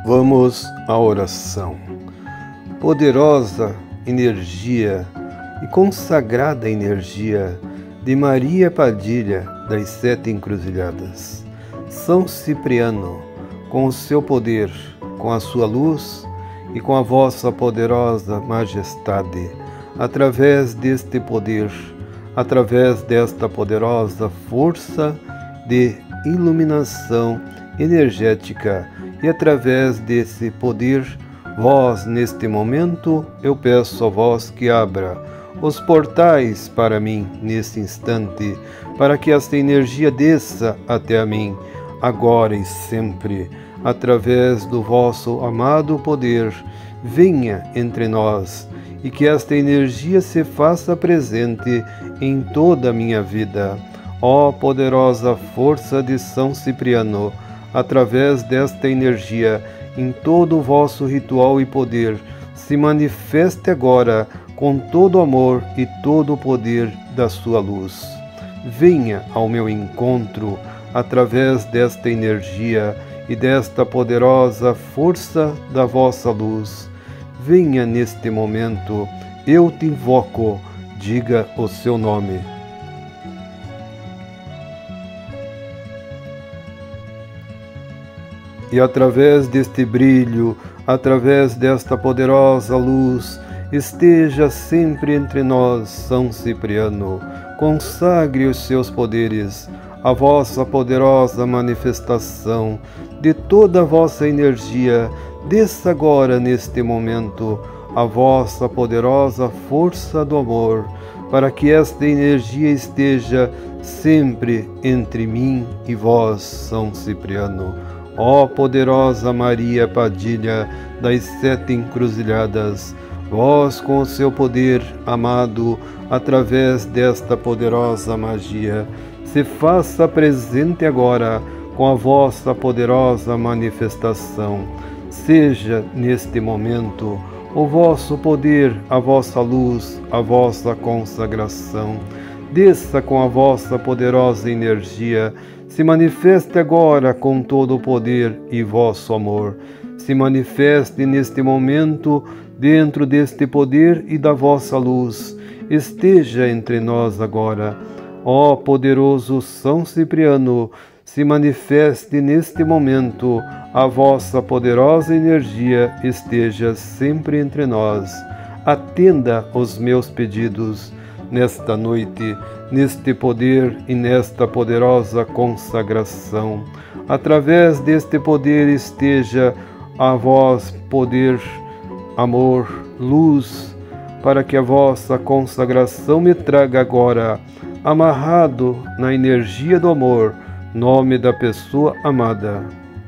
Vamos à oração. Poderosa energia e consagrada energia de Maria Padilha das Sete Encruzilhadas. São Cipriano, com o seu poder, com a sua luz e com a vossa poderosa majestade, através deste poder, através desta poderosa força de iluminação energética e através desse poder, vós, neste momento, eu peço a vós que abra os portais para mim nesse instante, para que esta energia desça até a mim, agora e sempre, através do vosso amado poder, venha entre nós e que esta energia se faça presente em toda a minha vida. Ó poderosa força de São Cipriano, através desta energia, em todo o vosso ritual e poder, se manifeste agora com todo o amor e todo o poder da sua luz. Venha ao meu encontro através desta energia e desta poderosa força da vossa luz. Venha neste momento, eu te invoco, diga o seu nome. E através deste brilho, através desta poderosa luz, esteja sempre entre nós, São Cipriano. Consagre os seus poderes, a vossa poderosa manifestação de toda a vossa energia. Desça agora, neste momento, a vossa poderosa força do amor, para que esta energia esteja sempre entre mim e vós, São Cipriano. Ó poderosa Maria Padilha das Sete Encruzilhadas, vós com o seu poder amado, através desta poderosa magia, se faça presente agora com a vossa poderosa manifestação. Seja neste momento o vosso poder, a vossa luz, a vossa consagração. Desça com a vossa poderosa energia, se manifeste agora com todo o poder e vosso amor. Se manifeste neste momento dentro deste poder e da vossa luz. Esteja entre nós agora. Ó poderoso São Cipriano, se manifeste neste momento, a vossa poderosa energia esteja sempre entre nós. Atenda os meus pedidos nesta noite, neste poder e nesta poderosa consagração. Através deste poder esteja a vós poder, amor, luz, para que a vossa consagração me traga agora, amarrado na energia do amor, nome da pessoa amada.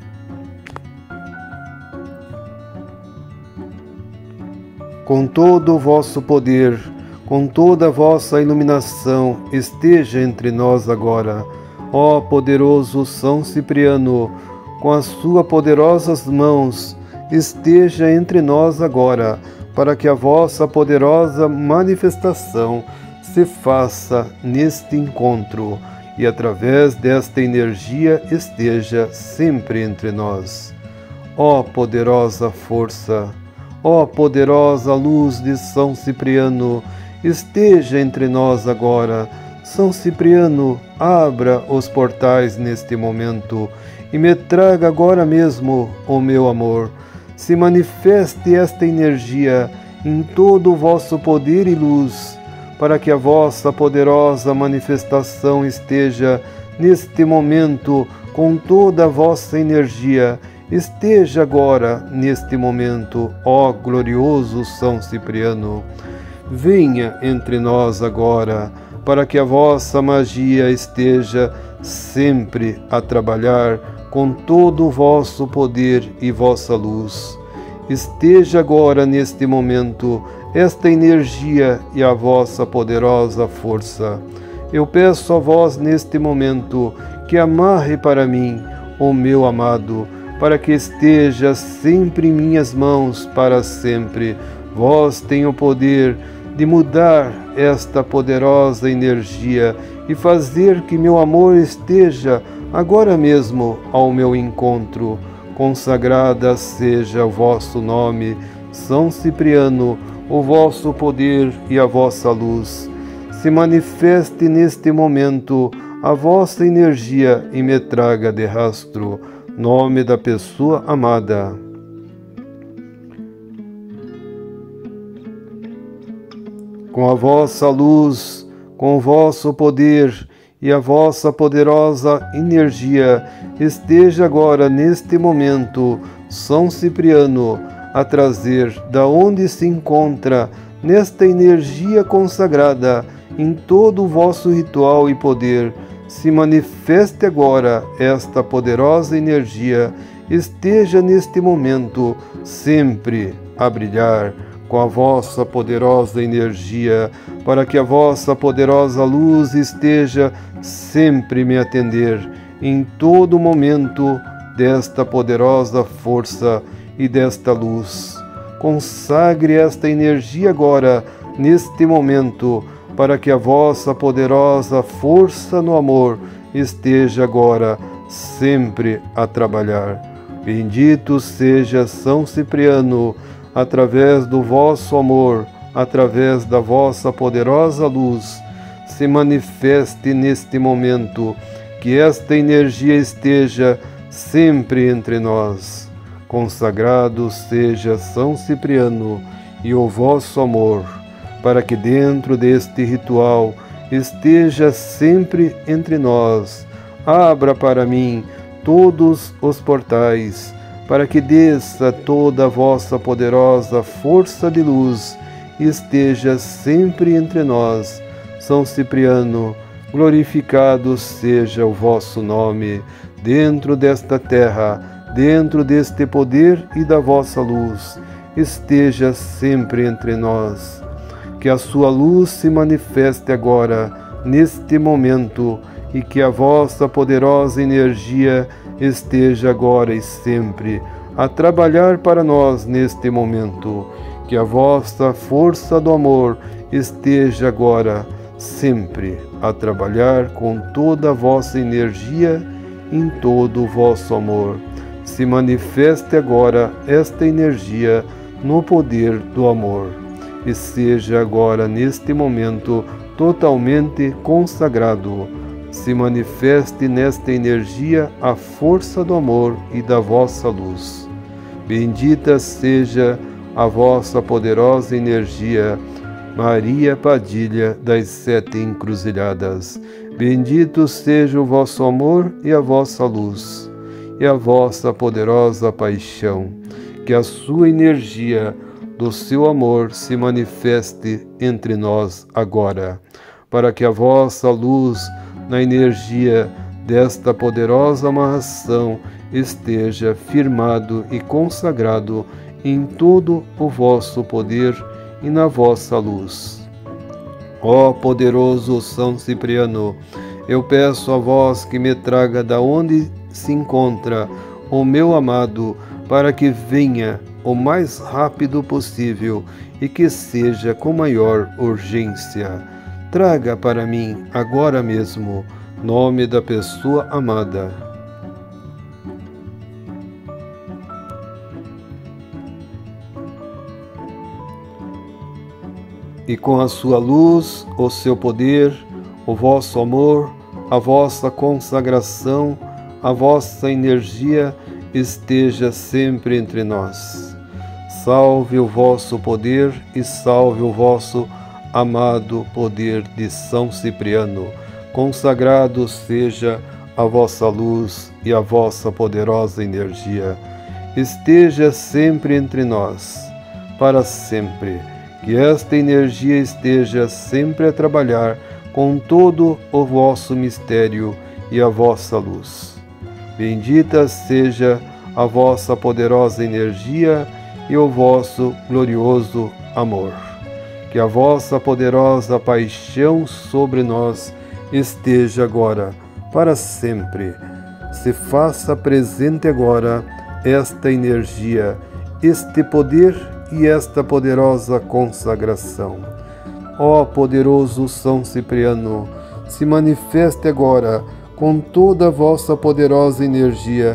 Com todo o vosso poder, com toda a vossa iluminação, esteja entre nós agora. Ó poderoso São Cipriano, com as suas poderosas mãos, esteja entre nós agora, para que a vossa poderosa manifestação se faça neste encontro e através desta energia esteja sempre entre nós. Ó poderosa força, ó poderosa luz de São Cipriano, esteja entre nós agora. São Cipriano, abra os portais neste momento e me traga agora mesmo o meu amor. Se manifeste esta energia em todo o vosso poder e luz, para que a vossa poderosa manifestação esteja neste momento com toda a vossa energia. Esteja agora neste momento, ó glorioso São Cipriano. Venha entre nós agora, para que a vossa magia esteja sempre a trabalhar com todo o vosso poder e vossa luz. Esteja agora neste momento esta energia e a vossa poderosa força. Eu peço a vós neste momento que amarre para mim o meu amado, para que esteja sempre em minhas mãos para sempre. Vós tendes o poder de mudar esta poderosa energia e fazer que meu amor esteja agora mesmo ao meu encontro, consagrada seja o vosso nome, São Cipriano, o vosso poder e a vossa luz. Se manifeste neste momento a vossa energia e me traga de rastro, nome da pessoa amada. Com a vossa luz, com o vosso poder e a vossa poderosa energia, esteja agora neste momento São Cipriano a trazer da onde se encontra nesta energia consagrada em todo o vosso ritual e poder. Se manifeste agora esta poderosa energia, esteja neste momento sempre a brilhar com a vossa poderosa energia, para que a vossa poderosa luz esteja sempre me atender em todo momento desta poderosa força e desta luz. Consagre esta energia agora, neste momento, para que a vossa poderosa força no amor esteja agora sempre a trabalhar. Bendito seja São Cipriano, através do vosso amor, através da vossa poderosa luz, se manifeste neste momento, que esta energia esteja sempre entre nós. Consagrado seja São Cipriano e o vosso amor, para que dentro deste ritual esteja sempre entre nós. Abra para mim todos os portais, para que desça toda a vossa poderosa força de luz e esteja sempre entre nós. São Cipriano, glorificado seja o vosso nome, dentro desta terra, dentro deste poder e da vossa luz, esteja sempre entre nós. Que a sua luz se manifeste agora, neste momento, e que a vossa poderosa energia esteja agora e sempre a trabalhar para nós neste momento. Que a vossa força do amor esteja agora sempre a trabalhar com toda a vossa energia em todo o vosso amor. Se manifeste agora esta energia no poder do amor e seja agora neste momento totalmente consagrado. Se manifeste nesta energia a força do amor e da vossa luz. Bendita seja a vossa poderosa energia, Maria Padilha das 7 Encruzilhadas. Bendito seja o vosso amor e a vossa luz, e a vossa poderosa paixão. Que a sua energia do seu amor se manifeste entre nós agora, para que a vossa luz na energia desta poderosa amarração esteja firmado e consagrado em todo o vosso poder e na vossa luz. Ó poderoso São Cipriano, eu peço a vós que me traga da onde se encontra o meu amado, para que venha o mais rápido possível e que seja com maior urgência. Traga para mim agora mesmo, nome da pessoa amada. E com a sua luz, o seu poder, o vosso amor, a vossa consagração, a vossa energia esteja sempre entre nós. Salve o vosso poder e salve o vosso amado poder de São Cipriano. Consagrado seja a vossa luz e a vossa poderosa energia. Esteja sempre entre nós, para sempre. Que esta energia esteja sempre a trabalhar com todo o vosso mistério e a vossa luz. Bendita seja a vossa poderosa energia e o vosso glorioso amor. Que a vossa poderosa paixão sobre nós esteja agora, para sempre. Se faça presente agora esta energia, este poder e esta poderosa consagração. Ó poderoso São Cipriano, se manifeste agora com toda a vossa poderosa energia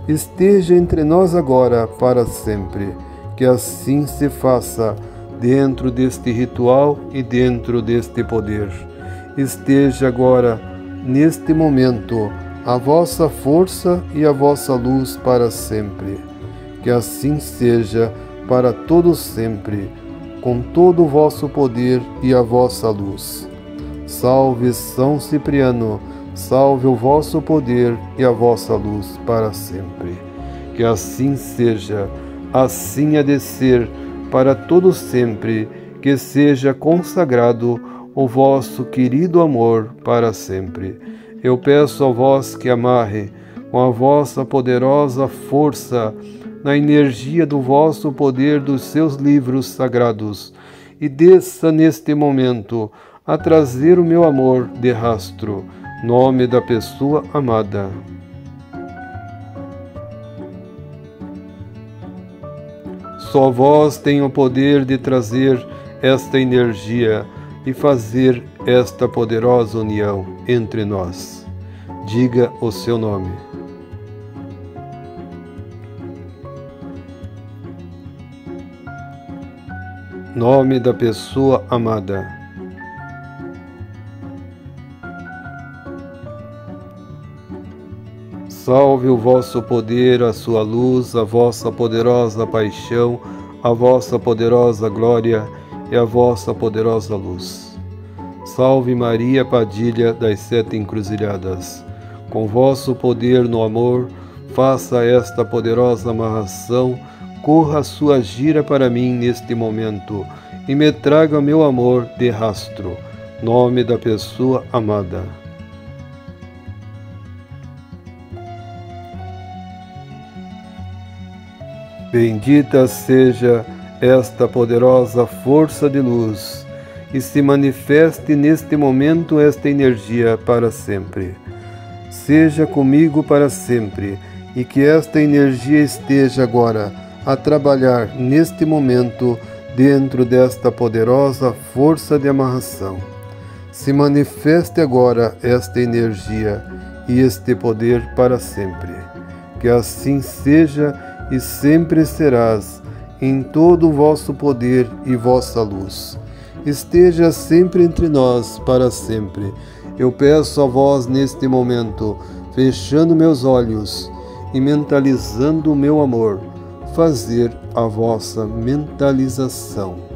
esteja entre nós agora para sempre. Que assim se faça dentro deste ritual e dentro deste poder. Esteja agora, neste momento, a vossa força e a vossa luz para sempre. Que assim seja para todos sempre, com todo o vosso poder e a vossa luz. Salve São Cipriano, salve o vosso poder e a vossa luz para sempre. Que assim seja, assim há de ser para todos sempre, que seja consagrado o vosso querido amor para sempre. Eu peço a vós que amarre com a vossa poderosa força na energia do vosso poder dos seus livros sagrados e desça neste momento a trazer o meu amor de rastro, nome da pessoa amada. Só vós tem o poder de trazer esta energia e fazer esta poderosa união entre nós. Diga o seu nome. Nome da pessoa amada. Salve o vosso poder, a sua luz, a vossa poderosa paixão, a vossa poderosa glória e a vossa poderosa luz. Salve Maria Padilha das Sete Encruzilhadas. Com vosso poder no amor, faça esta poderosa amarração, corra a sua gira para mim neste momento e me traga meu amor de rastro. Nome da pessoa amada. Bendita seja esta poderosa força de luz e se manifeste neste momento esta energia para sempre. Seja comigo para sempre e que esta energia esteja agora a trabalhar neste momento dentro desta poderosa força de amarração. Se manifeste agora esta energia e este poder para sempre. Que assim seja e sempre serás em todo o vosso poder e vossa luz. Esteja sempre entre nós para sempre. Eu peço a vós neste momento, fechando meus olhos e mentalizando o meu amor, fazer a vossa mentalização.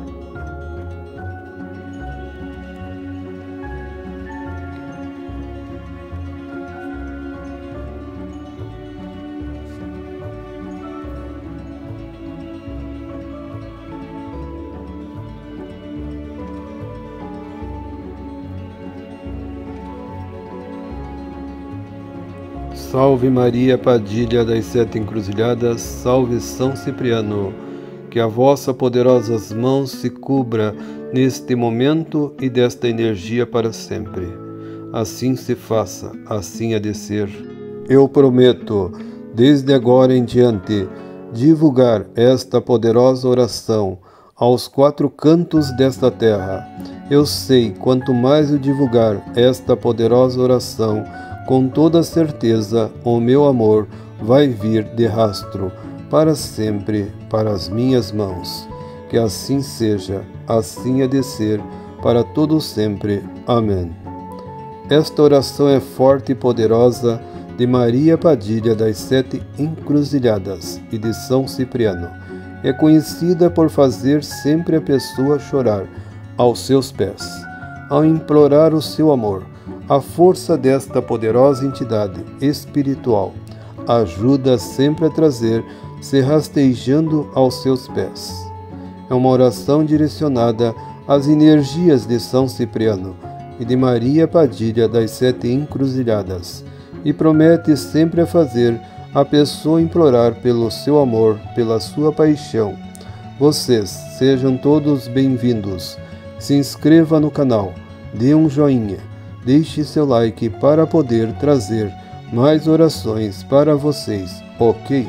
Salve Maria Padilha das Sete Encruzilhadas, salve São Cipriano, que a vossa poderosas mãos se cubra neste momento e desta energia para sempre. Assim se faça, assim há de ser. Eu prometo, desde agora em diante, divulgar esta poderosa oração aos quatro cantos desta terra. Eu sei, quanto mais eu divulgar esta poderosa oração, com toda certeza, o meu amor vai vir de rastro para sempre para as minhas mãos. Que assim seja, assim há de ser, para todo sempre. Amém. Esta oração é forte e poderosa de Maria Padilha das Sete Encruzilhadas e de São Cipriano. É conhecida por fazer sempre a pessoa chorar aos seus pés, ao implorar o seu amor. A força desta poderosa entidade espiritual ajuda sempre a trazer, se rastejando aos seus pés. É uma oração direcionada às energias de São Cipriano e de Maria Padilha das Sete Encruzilhadas e promete sempre a fazer a pessoa implorar pelo seu amor, pela sua paixão. Vocês sejam todos bem-vindos. Se inscreva no canal, dê um joinha, deixe seu like para poder trazer mais orações para vocês, ok?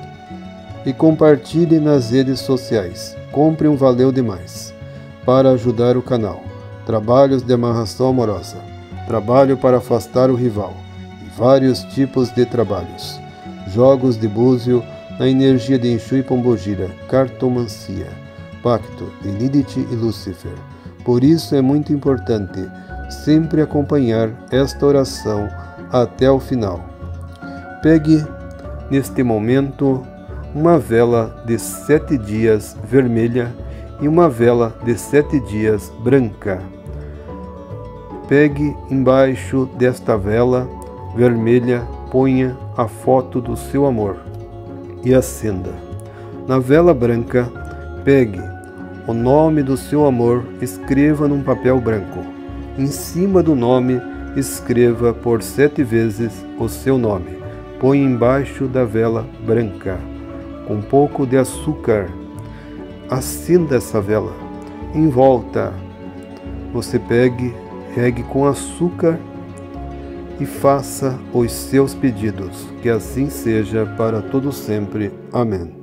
E compartilhe nas redes sociais. Compre um Valeu Demais para ajudar o canal. Trabalhos de amarração amorosa, trabalho para afastar o rival e vários tipos de trabalhos. Jogos de búzio na energia de Exu e Pombogira, cartomancia, pacto de Lilith e Lúcifer. Por isso é muito importante sempre acompanhar esta oração até o final. Pegue, neste momento, uma vela de 7 dias vermelha e uma vela de 7 dias branca. Pegue embaixo desta vela vermelha, ponha a foto do seu amor e acenda. Na vela branca, pegue o nome do seu amor, escreva num papel branco. Em cima do nome, escreva por 7 vezes o seu nome. Põe embaixo da vela branca, com um pouco de açúcar. Acenda essa vela. Em volta, você regue com açúcar e faça os seus pedidos. Que assim seja para todo sempre. Amém.